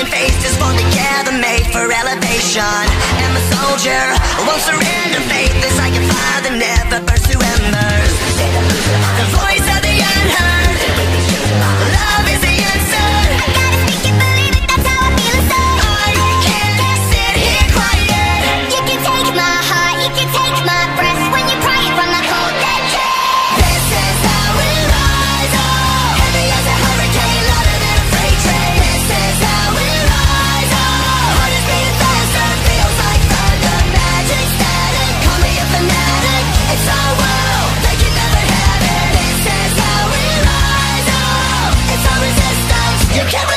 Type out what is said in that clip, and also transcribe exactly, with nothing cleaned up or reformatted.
faces formed together, made for elevation. And the soldier won't surrender. Faith is like a fire that never burns to embers. The voice of the unheard. Love is the answer. I gotta speak it, believe it, that's how I feel inside. I can't sit here quiet. You can take my heart, you can take my breath. When you cry it from the cold dead chest. This is how we rise up. Heavy as a hurricane, louder than a freight train. This is how we rise up. Heart is beating faster, feels like thunder. Magic static, call me a fanatic. It's our world, they can never have it. This is how we rise up. It's our resistance, you can't